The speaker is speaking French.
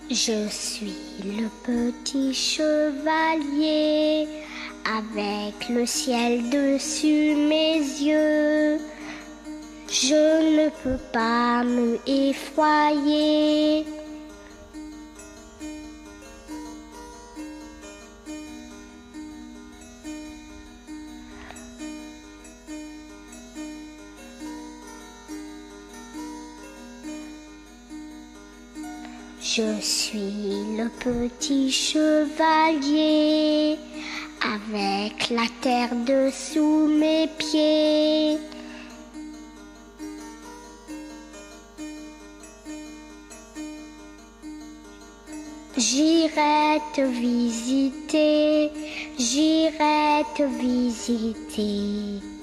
Je suis le petit chevalier, avec le ciel dessus mes yeux. Je ne peux pas me effroyer. Je suis le petit chevalier, avec la terre dessous mes pieds. J'irai te visiter, j'irai te visiter.